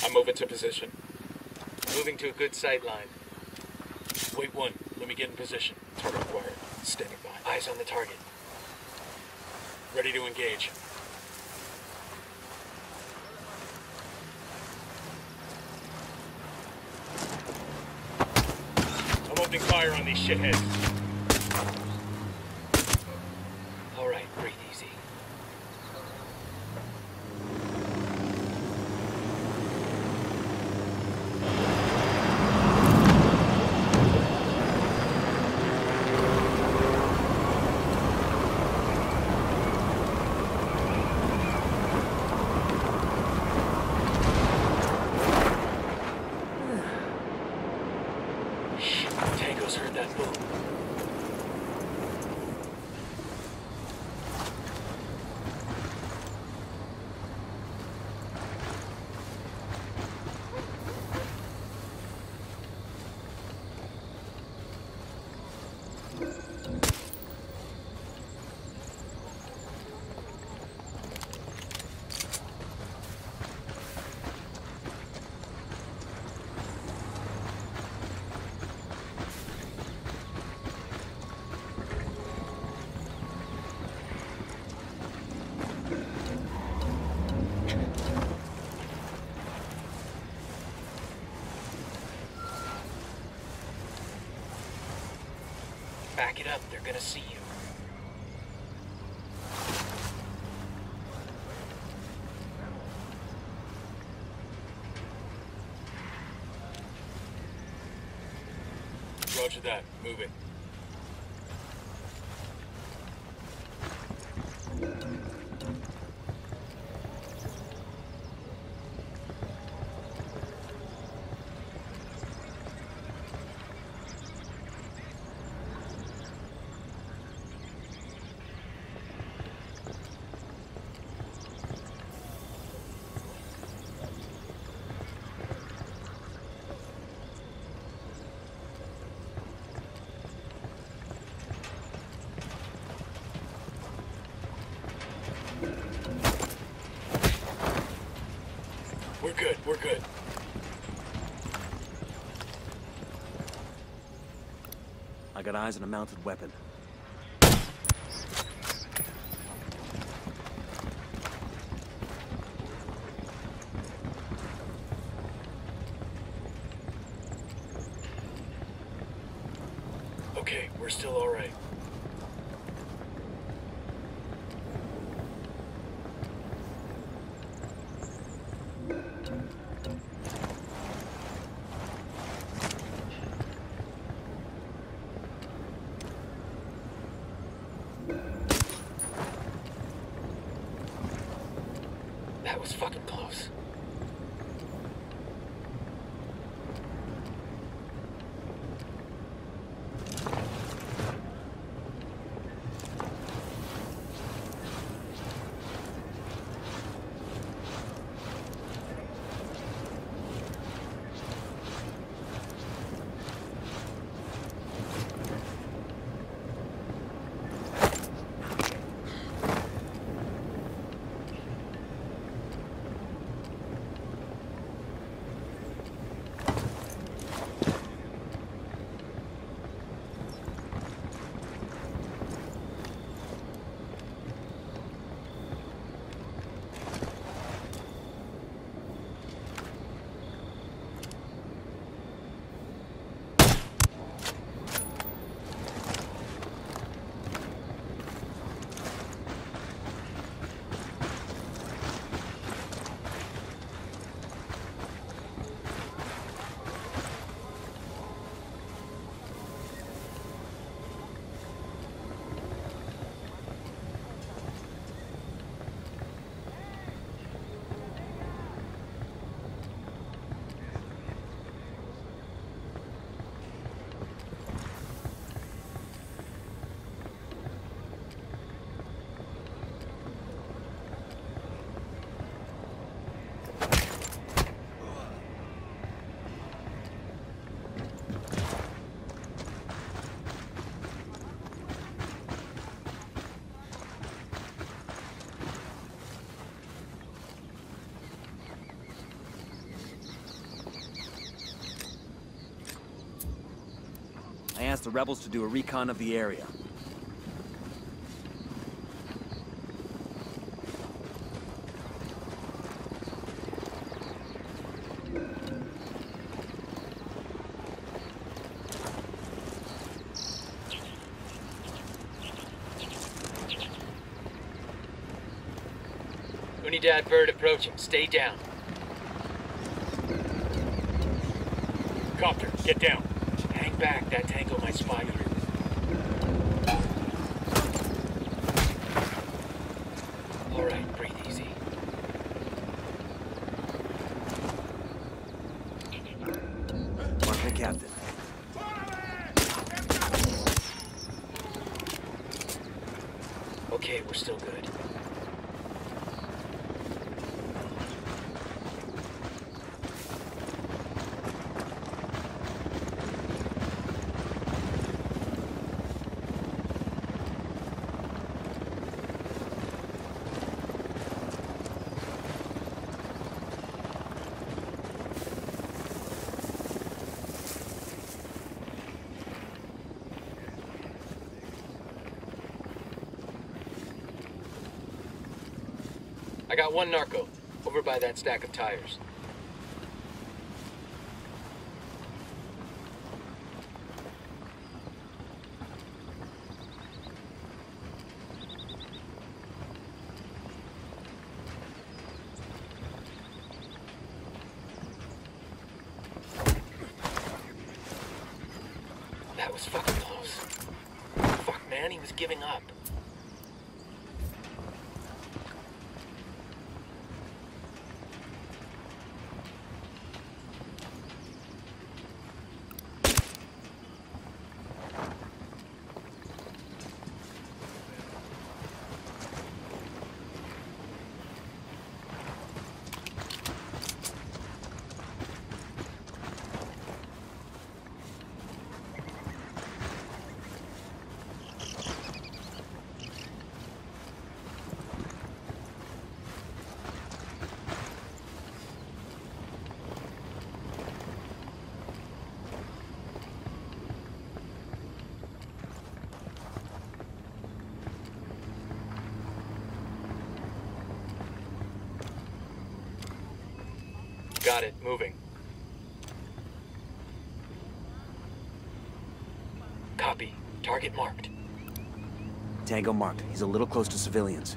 I'm moving to position. Moving to a good sight line. Wait 1. Let me get in position. Target acquired. Standing by. Eyes on the target. Ready to engage. I'm opening fire on these shitheads. All right, breathe easy. Tango's heard that boom. Back it up, they're gonna see you. Roger that, move it. We're good. I got eyes on a mounted weapon. Okay, we're still all right. That was fucking close. I asked the rebels to do a recon of the area. Unidad bird approaching. Stay down. Copter, get down. Hang back. That tango might spy you. All right, breathe easy. Mark the captain. Okay, we're still good. I got one narco, over by that stack of tires. That was fucking close. Fuck, man, he was giving up. Got it, moving. Copy. Target marked. Tango marked. He's a little close to civilians.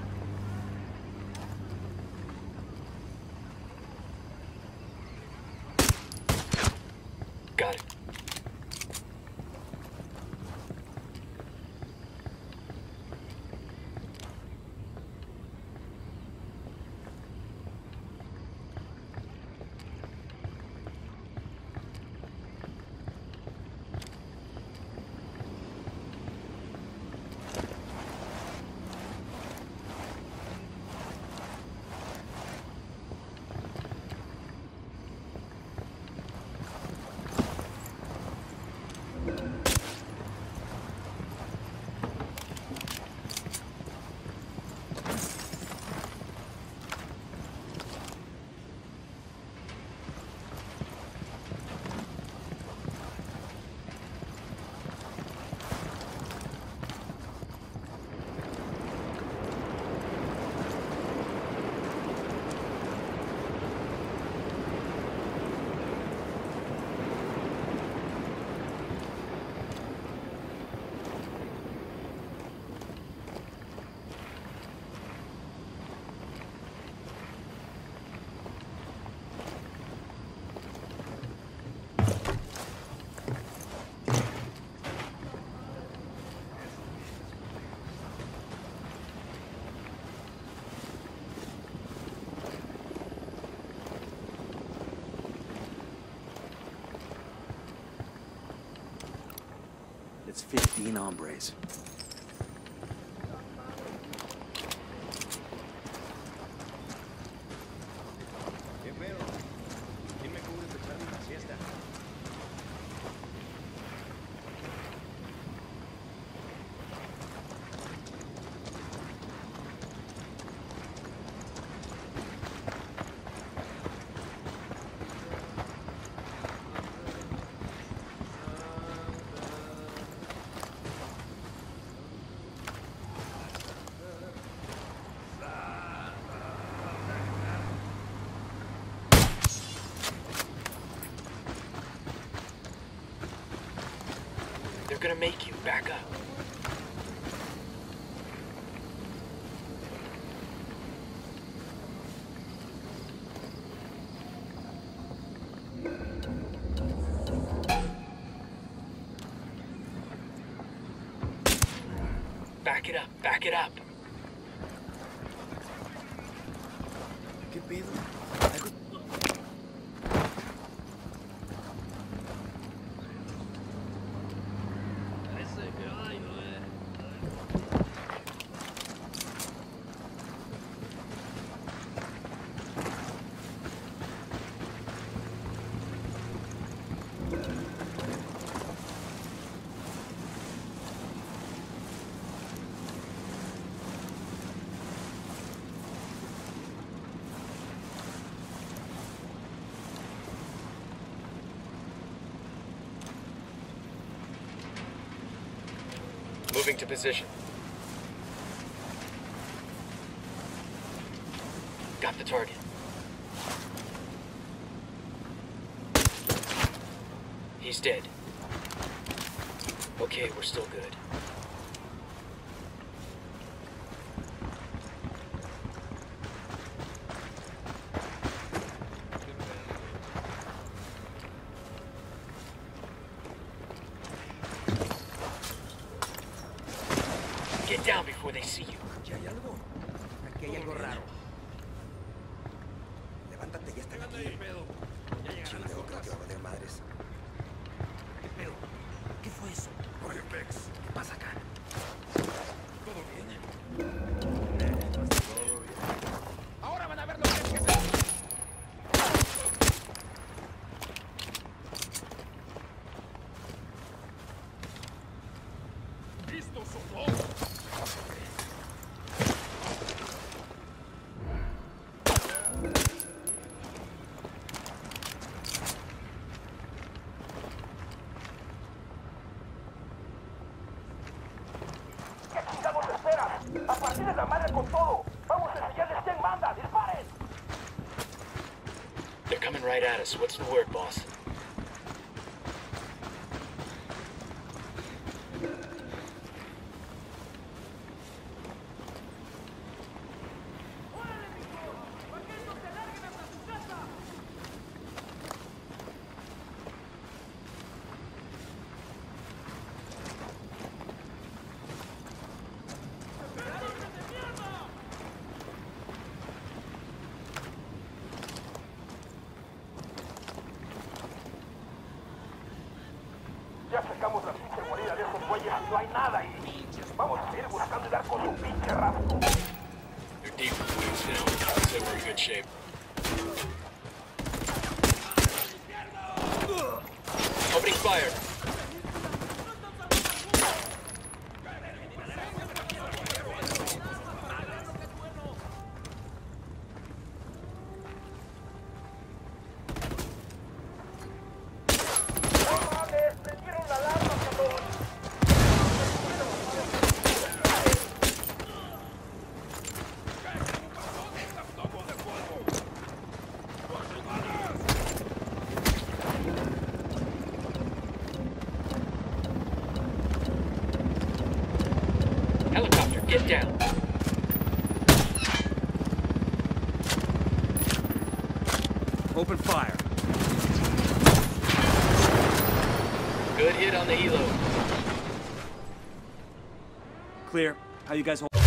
Got it. It's 15 hombres. They're gonna make you. Back up. Back it up. Back it up. ¿Qué pedo? Moving to position. Got the target. He's dead. Okay, we're still good. Get down before they see you. ¿Aquí hay algo? Aquí hay algo raro. Levántate, ya están aquí. Chingado, creo que va a valer madres. ¿Qué pedo? ¿Qué fue eso? Oye, Pex, ¿qué pasa acá? ¿Todo bien? Todo bien. Ahora van a ver lo que es que hacer. ¡Listos son todos! ¡A partir de la madre con todo! ¡Vamos a enseñarles quién manda! ¡Disparen! They're coming right at us. What's the word, boss? Ya sacamos la pinche guarida de esos güeyes y no hay nada ahí. Vamos a seguir buscando y dar con su pinche rastro. They're deep in the weeds now. I'd say we're in good shape. Opening fire. Helicopter, get down. Open fire. Good hit on the helo. Clear. How you guys hold?